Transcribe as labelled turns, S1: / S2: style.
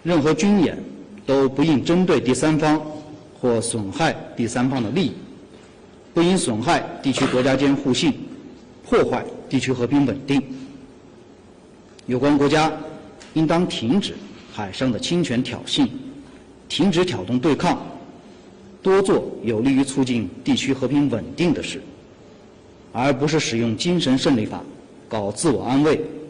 S1: 任何军演都不应针对第三方或损害第三方的利益，不应损害地区国家间互信，破坏地区和平稳定。有关国家应当停止海上的侵权挑衅，停止挑动对抗，多做有利于促进地区和平稳定的事，而不是使用精神胜利法搞自我安慰